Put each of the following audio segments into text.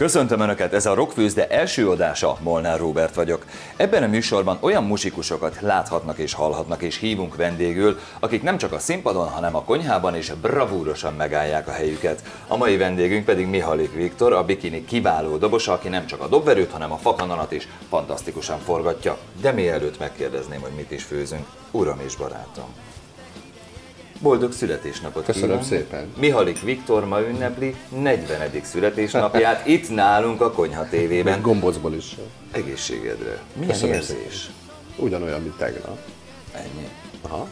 Köszöntöm Önöket, ez a Rockfőzde első adása, Molnár Róbert vagyok. Ebben a műsorban olyan muzsikusokat láthatnak és hallhatnak és hívunk vendégül, akik nem csak a színpadon, hanem a konyhában is bravúrosan megállják a helyüket. A mai vendégünk pedig Mihalik Viktor, a Bikini kiváló dobosa, aki nem csak a dobverőt, hanem a fakanalat is fantasztikusan forgatja. De mielőtt megkérdezném, hogy mit is főzünk, uram és barátom, boldog születésnapot Köszönöm szépen. Mihalik Viktor ma ünnepli 40. születésnapját itt nálunk a Konyha TV-ben. Még gombócból is. Egészségedre. Milyen Köszönöm érzés? szépen. Ugyanolyan, mint tegnap. Ennyi. Aha.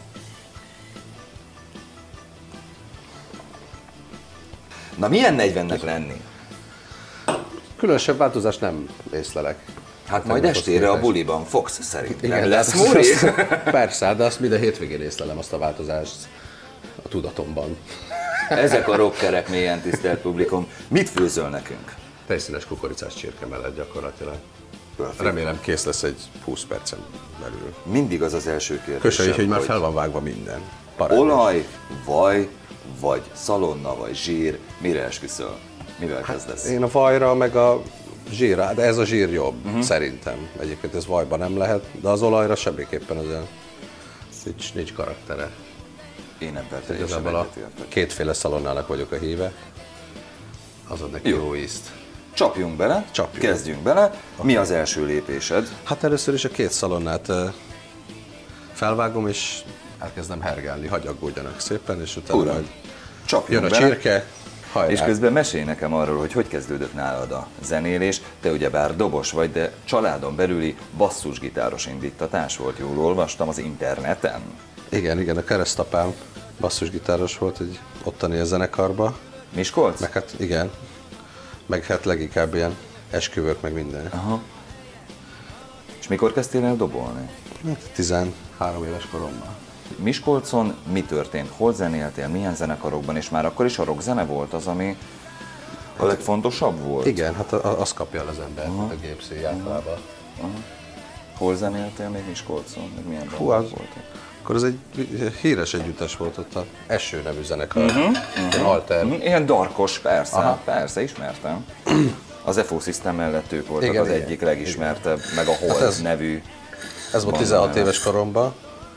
Na milyen 40-nek lenni? Különösebb változást nem észlelek. Hát majd estére a buliban fogsz szerint. Igen, lesz múri? Persze, de azt minden hétvégén észlelem, azt a változást a tudatomban. Ezek a rockerek, mélyen tisztelt publikum. Mit főzöl nekünk? Tejszínes kukoricás csirke mellett gyakorlatilag. Perfect. Remélem kész lesz egy 20 percen belül. Mindig az az első kérdés. Köszönjük, hogy már fel van vágva minden. Parád. Olaj, vaj, vagy szalonna, vagy zsír, mire esküszöl? Mivel kezdesz? Én a vajra, meg a zsírra, de ez a zsír jobb, szerintem. Egyébként ez vajban nem lehet, de az olajra semmiképpen azért nincs karaktere. Én ebben teljesen Igazából a egyetértek. kétféle szalonnának vagyok a híve. Az ad neki jó ízt. Csapjunk bele, kezdjünk bele. Mi az első lépésed? Hát először is a két szalonnát felvágom, és elkezdem hergálni, hagyagódjanak szépen, és utána Uram, majd csapjunk jön a bele. csirke, hajrá. És közben mesélj nekem arról, hogy kezdődött nálad a zenélés. Te ugyebár dobos vagy, de családon belüli basszusgitáros indítatás volt, jól olvastam az interneten. Igen, a keresztapám basszusgitáros volt egy ottani zenekarba. Miskolc? Meg hát igen, meg hát leginkább ilyen esküvők, meg minden. Aha. És mikor kezdtél el dobolni? Hát 13 éves koromban. Miskolcon mi történt? Hol zenéltél? Milyen zenekarokban? És már akkor is a rockzene volt az, ami a legfontosabb volt? Igen, hát az kapja el az ember, a gépszíj általában. Hol zenéltél még Miskolcon? Meg milyen Hú, bandok az, voltak? akkor ez egy híres együttes volt ott, a Eső nevű zenekar, ilyen alter. Ilyen darkos, persze, Aha. persze, ismertem. Az FO System mellett ők voltak Igen, az igen. egyik legismertebb, meg a Hold ez- nevű. Ez volt banda 16 mellett. éves koromban.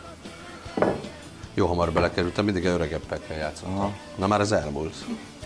Jó hamar belekerültem, mindig öregebbekkel játszottam. Na már ez elmúlt.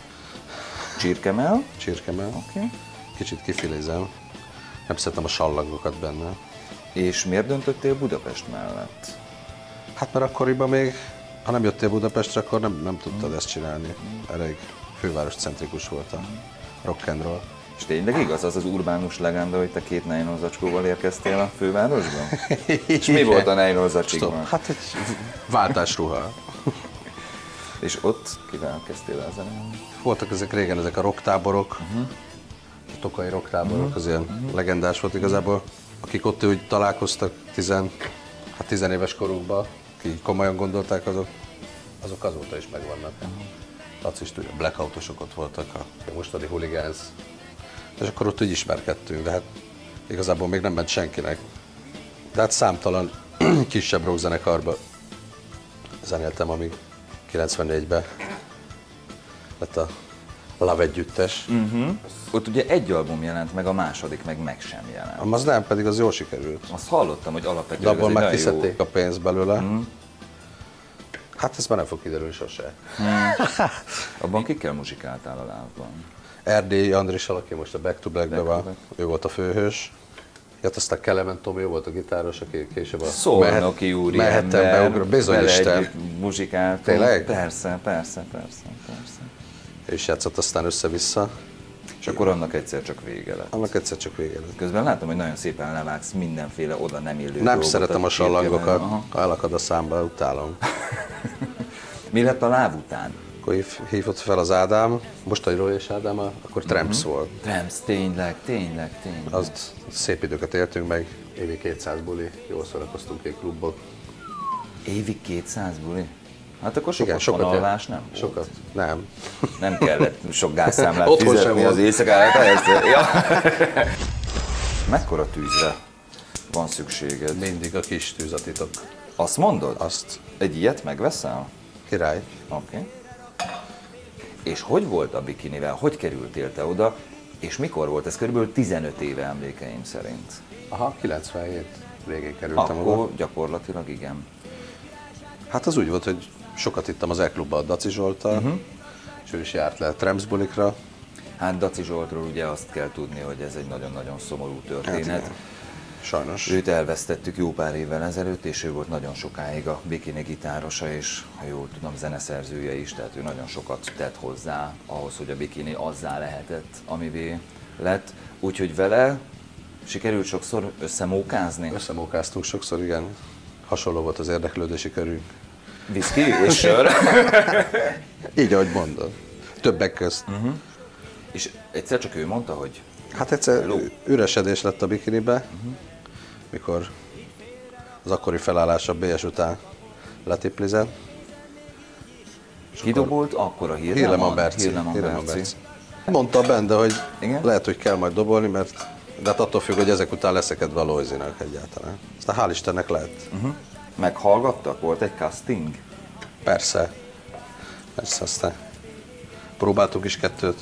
Csirkemell. Csirkemell. Okay. Kicsit kifilézem. Nem szeretem a sallangokat benne. És miért döntöttél Budapest mellett? Hát mert akkoriban még, ha nem jöttél Budapestre, akkor nem tudtad ezt csinálni. Elég fővároscentrikus volt a rock and roll. És tényleg igaz az az urbánus legenda, hogy te két nylon zacskóval érkeztél a fővárosba? És mi volt a nylon zacsikban? Hát egy váltásruha. És ott kivel kezdtél el zenélni? Voltak régen ezek a rocktáborok, a tokai rocktáborok, az ilyen legendás volt igazából. Akik ott úgy találkoztak 10 éves korukban, akik komolyan gondolták, azok azóta is megvannak. Laci is tudja, blackoutosok ott voltak, a mostani hooligans. És akkor ott úgy ismerkedtünk, de hát igazából még nem ment senkinek. De hát számtalan kisebb rockzenekarba zenéltem, amíg 94-ben lett a Love együttes. Ott ugye egy album jelent meg, a második meg sem jelent. Az nem, pedig az jól sikerült. Azt hallottam, hogy De alapvetően abból ez egy már nagyon jó... kiszedték a pénzt belőle. Hát ez már nem fog kiderülni sose. Abban kikkel muzsikáltál a Love-ban? Erdélyi Andrissal, aki most a Back to Black-ben Back to van, Black. ő volt a főhős. Hát aztán Kelemen Tomi, ő volt a gitáros, aki később a Szolnoki úri Mehettem ember, beugró, bizony vele Isten. együtt muzsikáltunk. Tényleg? Persze. Ő is játszott aztán össze-vissza. És akkor annak egyszer csak vége lett. Annak egyszer csak vége lett. Közben látom, hogy nagyon szépen levágsz mindenféle oda nem illő Nem dolgot szeretem a sallangokat, csirkeben. Aha. ha elakad a számba, utálom. Mi lett a Love után? Akkor hívott fel az Ádám, most a Roy és Ádám, akkor Tramps volt. Tramps, tényleg. Azt szép időket éltünk meg, évi 200 buli, jól szórakoztunk egy klubban. Évi 200 buli? Hát akkor sokat, Igen, sokat alvás nem volt. Sokat? Nem. Nem kellett sok gázszámlát Otthon sem fizetni az volt. éjszakára, persze. Ja. Mekkora tűzre van szükséged? Mindig a kis tűz a titok. Azt mondod? Azt. Egy ilyet megveszel? Király. Oké. És hogy volt a bikinivel? Hogy kerültél te oda? És mikor volt? Ez körülbelül 15 éve emlékeim szerint. Aha, 97 végén kerültem oda. Akkor gyakorlatilag igen. Hát az úgy volt, hogy sokat ittam az E-klubban a Daci Zsolttal, és ő is járt le Tremszbulikra. Hát Daci Zsoltról ugye azt kell tudni, hogy ez egy nagyon-nagyon szomorú történet. Hát, sajnos. Őt elvesztettük jó pár évvel ezelőtt, és ő volt nagyon sokáig a Bikini gitárosa, és ha jól tudom, zeneszerzője is, tehát ő nagyon sokat tett hozzá ahhoz, hogy a Bikini azzá lehetett, amivé lett. Úgyhogy vele sikerült sokszor összemókázni? Összemókáztunk sokszor, igen. Hasonló volt az érdeklődési körünk. Whisky és sör? Így, ahogy mondod. Többek közt. És egyszer csak ő mondta, hogy Hát egyszer üresedés lett a Bikinibe, mikor az akkori felállás a BS után letiplizett. kidobolt, akkor a Hírleman Berci. Mondta benne, hogy igen? lehet, hogy kell majd dobolni, mert de hát attól függ, hogy ezek után leszeked a Loizinak egyáltalán. Aztán hál' Istennek lett. Meghallgattak? Volt egy casting? Persze. Aztán próbáltuk is kettőt.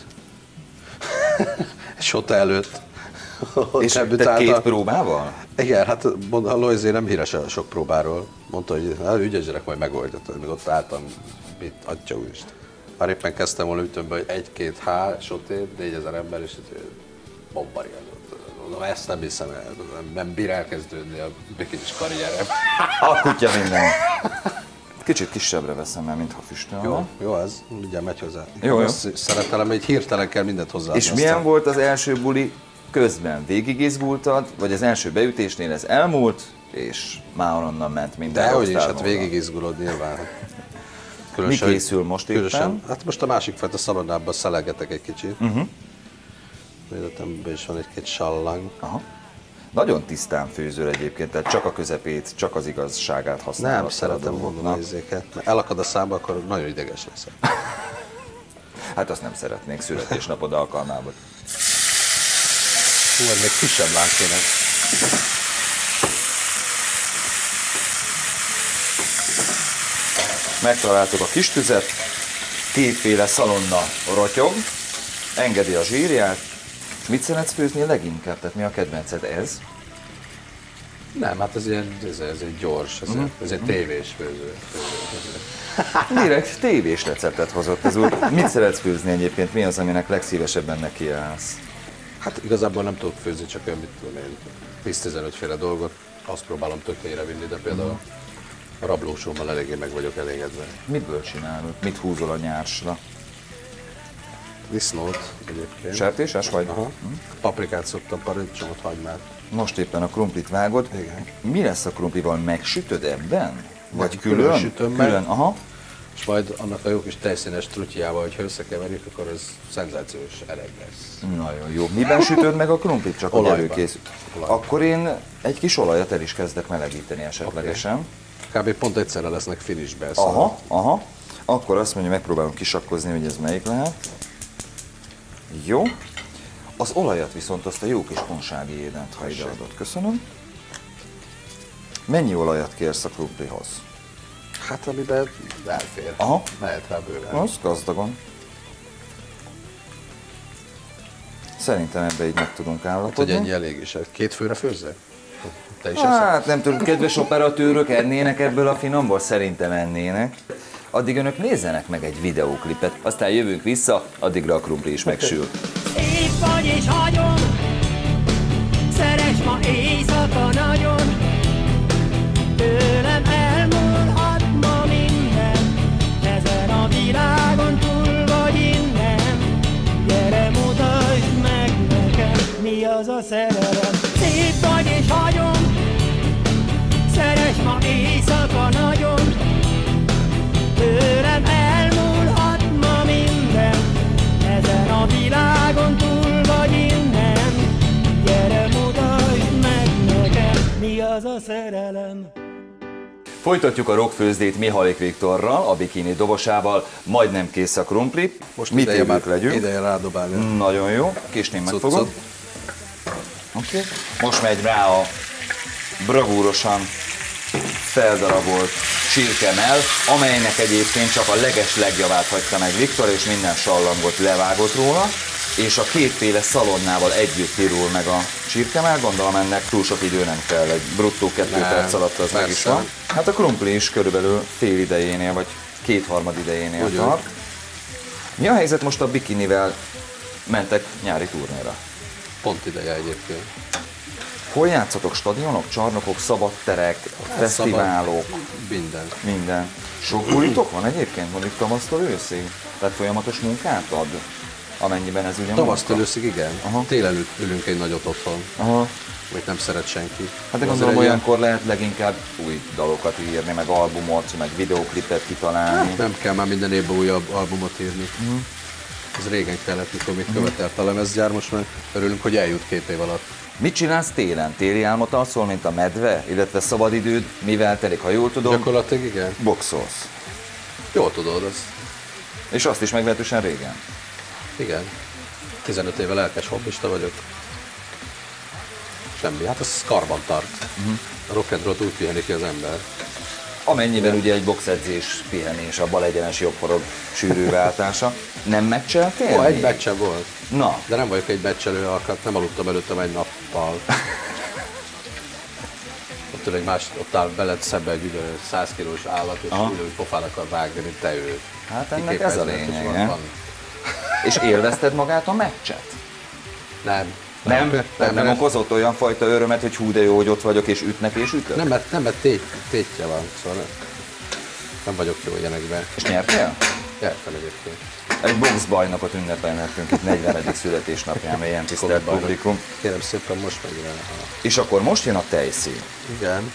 Sota előtt. És te két próbával? Igen, hát a Loizé nem híres a sok próbáról. Mondta, hogy hát, ügyes gyerek, majd megoldja. Még ott álltam, mit adja úristen. Már éppen kezdtem volna ütömbe, hogy 1-2 sotét, 4000 ember, és bombariázott. Mondom, ezt nem hiszem el, nem bír elkezdődni a bikinis karrierem. A kutya minden. Kicsit kisebbre veszem, mert mintha füstölne. Jó, ez ugye megy hozzá. Jó. Azt szeretelem, hogy hirtelen kell mindent hozzáadni. És milyen volt az első buli közben? Végig izgultad, vagy az első beütésnél ez elmúlt, és már onnan ment minden? Dehogy is, hát végig izgulod nyilván. Mi készül most éppen? Hát most a másik fajta szalonnában szelegetek egy kicsit. Életemben is van egy-két sallang. Aha. Nagyon tisztán főzöl egyébként, tehát csak a közepét, csak az igazságát használod. Nem szeretem mondani a izéket, mert elakad a számba, akkor nagyon ideges leszek. Hát azt nem szeretnék születésnapod alkalmában. Hú, ez még kisebb láng kéne. Megtaláltuk a kis tüzet, kétféle szalonna rotyog, engedi a zsírját. És mit szeretsz főzni leginkább? Tehát mi a kedvenced? Ez? Nem, hát ez egy gyors, ez egy tévés főző. Direkt tévés receptet hozott ez úr. Mit szeretsz főzni egyébként? Mi az, aminek legszívesebben nekiállsz? Hát igazából nem tudok főzni, csak olyan, mit tudom én, 10-15 féle dolgot. Azt próbálom tök helyre vinni, de például a rablósómmal eléggé meg vagyok elégedve. Mitből csinálod? Mit húzol a nyársra? Disznót egyébként. Sertéses vagy? Aha. Paprikát szoktam, paradicsomot, hagymát. Most éppen a krumplit vágod. Igen. Mi lesz a krumplival? Megsütöd ebben? Vagy Nem, külön? sütöm meg. Külön, aha. És majd annak a jó kis tejszínes trutyjával, hogyha összekeverjük, akkor ez szenzációs ereg lesz. Nagyon jó. Miben sütöd meg a krumplit? Csak hogy Olajban. előkészül. Olajban. Akkor én egy kis olajat el is kezdek melegíteni esetlegesen. Kb. Pont egyszerre lesznek finishbe. Aha. Akkor azt mondja, megpróbálom kisakkozni, hogy ez melyik lehet. Jó. Az olajat viszont azt a jó kis ponsági édent, ha ide adod. Köszönöm. Mennyi olajat kérsz a krumplihoz? Hát amiben elfér. Aha. Mehet rá bőven. Az gazdagon. Szerintem ebbe így meg tudunk Hogy állapodni. ennyi elég is. 2 főre főzze? Te is Hát nem tudom, kedves operatőrök ennének ebből a finomból? Szerintem ennének. Addig önök nézzenek meg egy videóklipet, aztán jövünk vissza, addigra a krumpli is megsül. Szép vagy és hagyom, szeress ma éjszaka nagyon, tőlem elmúlhat ma minden, ezen a világon túl vagy innen, gyere mutasd meg nekem, mi az a szerelem. Szép vagy és hagyom, szeress ma éjszaka nagyon, tőlem elmúlhat ma minden, ezen a világon túl vagy innen, gyere mutasd meg nekem, mi az a szerelem. Folytatjuk a rockfőzdét Mihályk Viktorral, a Bikini dobosával, majdnem kész a krumpli. Most mit ideje évők már legyünk? ideje rádobálni. Nagyon jó, késnén megfogom. Cuccot. Okay. Most megy rá a bravúrosan feldarabolt csirkemell, amelynek egyébként csak a leges legjavát hagyta meg Viktor, és minden sallangot levágott róla. és a kétféle szalonnával együtt pirul meg a csirkemell, gondolom ennek túl sok idő nem kell, egy bruttó 2 perc alatt az meg is persze. van. Hát a krumpli is körülbelül fél idejénél, vagy kétharmad idejénél Ugyan. tart. Mi a helyzet most a bikinivel? Mentek nyári turnéra. Pont ideje egyébként. Hol játszatok? Stadionok, csarnokok, szabadterek, fesztiválok, Szabad, minden. minden. Sok bulitok van egyébként, mondjuk tavasztól őszig? Tehát folyamatos munkát ad? Amennyiben ez ugye Tavasztól munka? őszig igen. Aha. Télen ülünk egy nagyot otthon, Aha. amit nem szeret senki. Hát de Azért gondolom egy ilyen- olyankor lehet leginkább új dalokat írni, meg albumot, meg videóklipet kitalálni. Nem kell már minden évben újabb albumot írni. Ez régen kellett, mikor még követelt a lemezgyár, most már örülünk, hogy eljut 2 év alatt. Mit csinálsz télen? Téli álmot alszol, mint a medve? Illetve szabadidőd, mivel telik, ha jól tudom? Gyakorlatilag igen. Boxolsz. Jól tudod, az. És azt is meglehetősen régen. Igen. 15 éve lelkes hobbista vagyok. Semmi, hát az karban tart. A rock and roll úgy piheni ki az ember. Amennyiben ugye egy boxedzés, pihenés, a balegyenes jobbhorog sűrű váltása. Nem meccseltél? Ó, egy még? meccse volt. Na, De nem vagyok egy meccselő alkat, nem aludtam előttem egy nappal. Ott áll veled szembe egy 100 kilós állat, és Aha. ülő pofán akar vágni, mint te őt. hát ennek ez a Kiképezett, és lényege. van. És élvezted magát a meccset? Nem. Nem okozott olyan fajta örömet, hogy hú de jó, hogy ott vagyok, és ütnek és ütök? Nem, mert tétje van, szóval nem vagyok jó ilyenekben. És nyertél? Értem egyébként. Egy boxbajnokot ünnepelhetünk itt 40. születésnapján, ilyen tisztelt publikum. Kérem szépen, most megjelen. És akkor most jön a tejszín. Igen.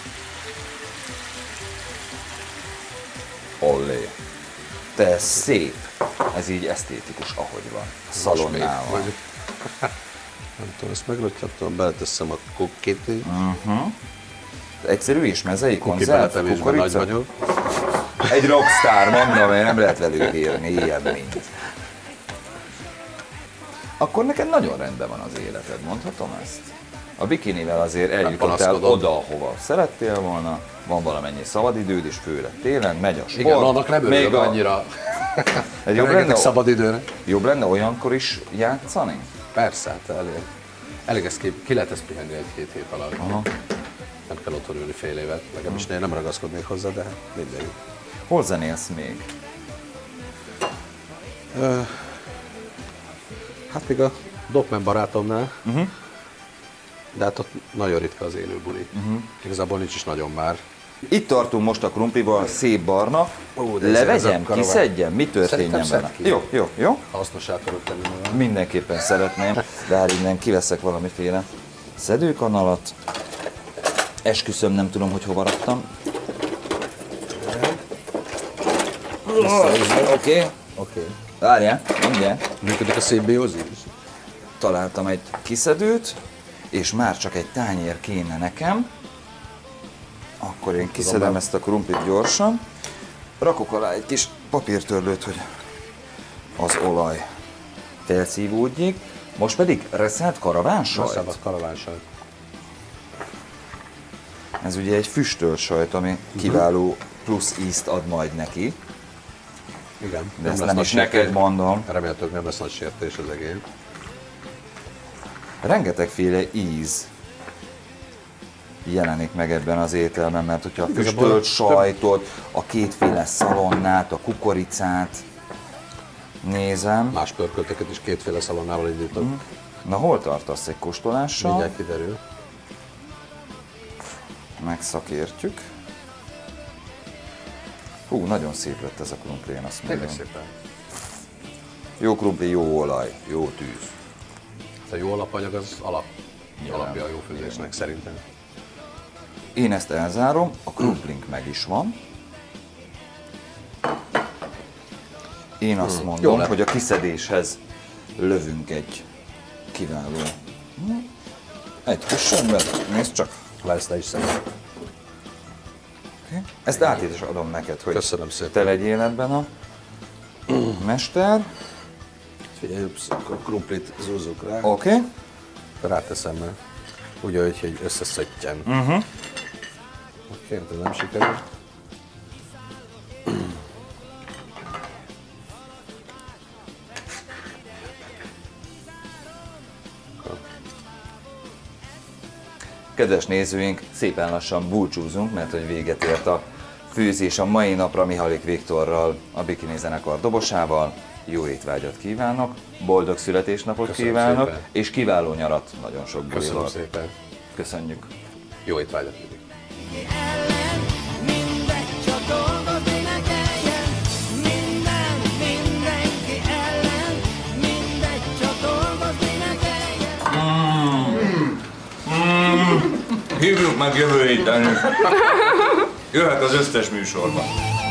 Ollé. Te szép. Ez így esztétikus, ahogy van. Szalonnával. Nem tudom, ezt meglötyattam, beleteszem a kukit. Egyszerű és mezei Kuki konzerv, beletevésben nagy kukorica. vagyok. Egy rockstar, mondom, én nem lehet velük érni, ilyen mint. Akkor neked nagyon rendben van az életed, mondhatom ezt? A bikinivel azért eljutottál panaszkodom. oda, ahova szerettél volna, van valamennyi szabadidőd is, főleg télen, megy a sport. Igen, annak nem örülök annyira. Egy jobb, Rengeteg lenne, szabad időnek. jobb lenne olyankor is játszani? Persze, hát elég ezt ki lehet ezt pihenni 1-2 hét alatt. Aha. Nem kell otthon ülni fél évet, legalábbis én nem ragaszkodnék hozzá, de mindegy. Hol zenélsz még? Hát még a Dogman barátomnál, de hát ott nagyon ritka az élő buli. Igazából nincs is nagyon már. Itt tartunk most a krumplival, szép barna. Ó, de Levegyem, ezzel karaván. kiszedjem, mi történjen Szerintem vele? szedd ki. Jó. Hasznos akarok tenni magam. Mindenképpen szeretném, de hát innen kiveszek valamiféle szedőkanalat. Esküszöm, nem tudom, hogy hova raktam. Oké. Várjál, mindjárt. Működik a szénbiózi is? Találtam egy kiszedőt, és már csak egy tányér kéne nekem. Akkor én kiszedem ezt a krumplit gyorsan. Rakok alá egy kis papírtörlőt, hogy az olaj felszívódjék. Most pedig reszelt karavánsajt. Szabad karavánsajt. Ez ugye egy füstölt sajt, ami kiváló plusz ízt ad majd neki. Igen. De ezt lesz nem nagy is neked sértés. mondom. Remélhetőleg nem lesz nagy sértés az egész. Rengetegféle íz jelenik meg ebben az ételben, mert hogyha a Igazából füstölt sajtot, a kétféle szalonnát, a kukoricát nézem. Más pörkölteket is kétféle szalonnával indítok. Na hol tartasz egy kóstolással? Mindjárt kiderül. Megszakértjük. Hú, nagyon szép lett ez a krumpli, én azt mondom. Tényleg szépen. Jó krumpli, jó olaj, jó tűz. A jó alapanyag az alapja a jó főzésnek szerintem. Én ezt elzárom, a krumplink meg is van. Én azt Jó mondom, lett. hogy a kiszedéshez lövünk egy kiváló. Egy kössönbet, nézd csak. Lesz le is szemben. Ezt át is adom neked, hogy Köszönöm szépen. te legyél ebben a mester. Figyelj, akkor a krumplit zúzzuk rá. Oké. Ráteszem meg. Úgy, hogy összeszedjen. Oké, ez nem sikerült. Kedves nézőink, szépen lassan búcsúzunk, mert hogy véget ért a főzés a mai napra Mihályik Viktorral, a Bikini zenekar dobosával. Jó étvágyat kívánok, boldog születésnapot Köszönöm kívánok, szépen. és kiváló nyarat, nagyon sok bulival. Köszönöm szépen. Köszönjük. Jó étvágyat mindig. Ellen mindegy, csak dolgozni ne kelljen. Mindenki ellen mindegy, csak dolgozni ne kelljen. Hívjuk meg jövő héten. Jöhet az összes műsorban.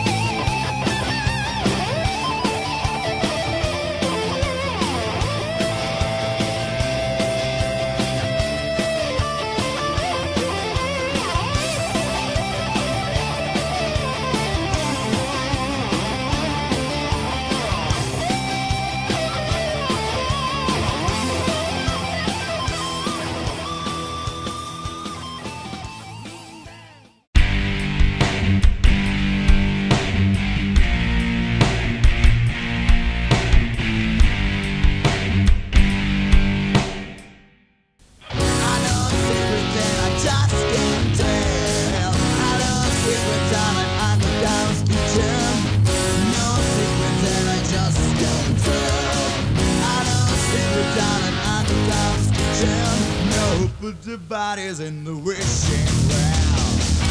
Put the bodies in the wishing well.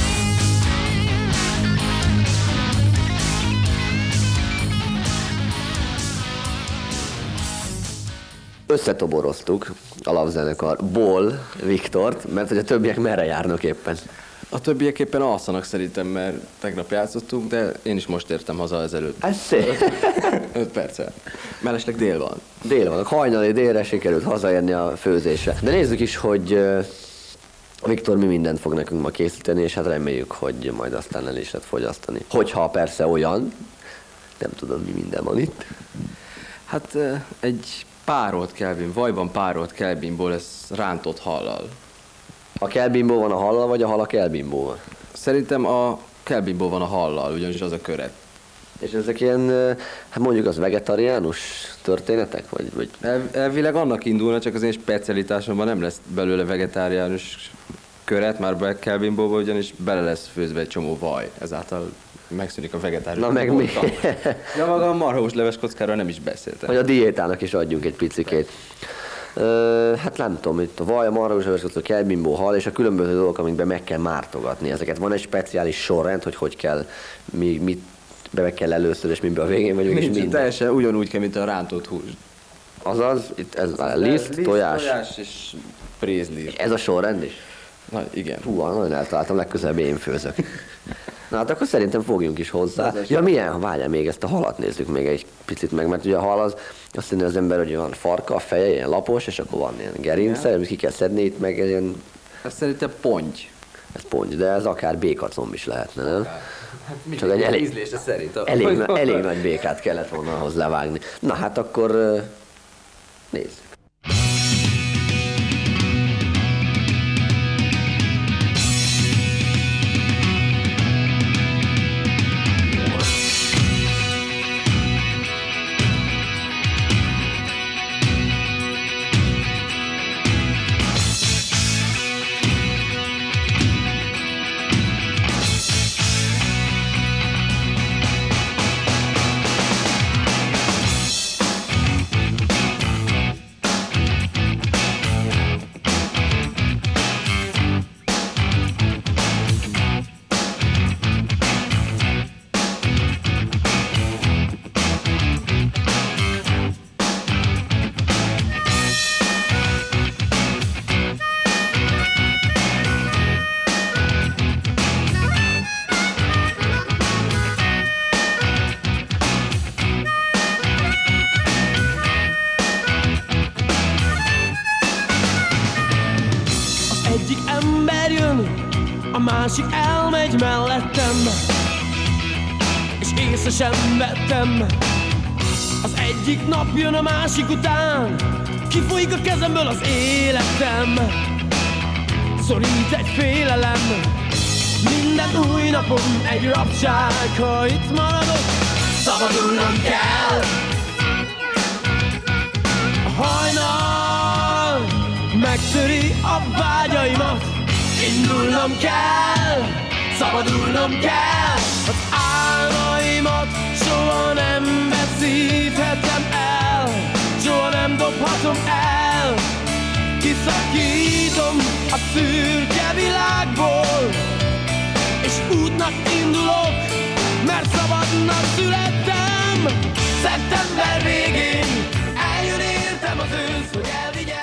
Összetoboroztuk alapzenekarból Viktort, mert hogy a többiek merre járnak éppen. A többiek éppen alszanak szerintem, mert tegnap játszottunk, de én is most értem haza ezelőtt. Ez szép. 5 perccel. Mellesleg dél van. Dél van, hajnali délre sikerült hazaérni a főzésre. De nézzük is, hogy Viktor mi mindent fog nekünk ma készíteni, és hát reméljük, hogy majd aztán el is lehet fogyasztani. Hogyha persze olyan, nem tudom, mi minden van itt. Hát egy párolt kelvin, vajban párolt kelvinból ez rántott hallal. A kelbimbó van a hallal, vagy a hal a kelbimbóval? Szerintem a kelvinból van a hallal, ugyanis az a köret. És ezek ilyen, hát mondjuk az vegetariánus történetek? Vagy... Elvileg annak indulna, csak az én specialitásomban nem lesz belőle vegetáriánus köret, már be kelvinból, ugyanis bele lesz főzve egy csomó vaj, ezáltal megszűnik a vegetáriánus. Na meg mi? Ja, maga a marhahús leves kockáról nem is beszéltem. Hogy a diétának is adjunk egy picikét. Hát nem tudom, itt a vaj, a marhahús, a kelbimbó, hal és a különböző dolgok, amikben meg kell mártogatni ezeket. Van egy speciális sorrend, hogy kell, mit be kell először, és miben a végén vagyunk, és minden. Teljesen ugyanúgy kell, mint a rántott hús. Azaz, itt ez a liszt, tojás. És prézli. Ez a sorrend is? Na, igen. Hú, nagyon eltaláltam, legközelebb én főzök. Na hát akkor szerintem fogjunk is hozzá. Ja milyen? Várjál, még ezt a halat nézzük még egy picit meg, mert ugye a hal az azt mondja az ember, hogy van farka, a feje ilyen lapos, és akkor van ilyen gerince, amit ki kell szedni itt, meg egy ilyen... Ez szerintem ponty. Ez ponty, de ez akár békacomb is lehetne, nem? Hát Csak egy elég, ízlése szerint. elég nagy békát kellett volna ahhoz levágni. Na hát akkor nézzük. A másik elmegy mellettem, és észre sem vettem. Az egyik nap jön a másik után, kifolyik a kezemből az életem. Szorít egy félelem, minden új napom egy rabság. Ha itt maradok, szabadulnom kell. A hajnal megtöri a vágyaimat, Szabadulnom kell, szabadulnom kell. Az álmaimat soha nem veszíthetem el, soha nem dobhatom el. Kiszakítom a szürke világból, és útnak indulok, mert szabadnak születtem. Szeptember végén eljön értem az ősz, hogy elvigye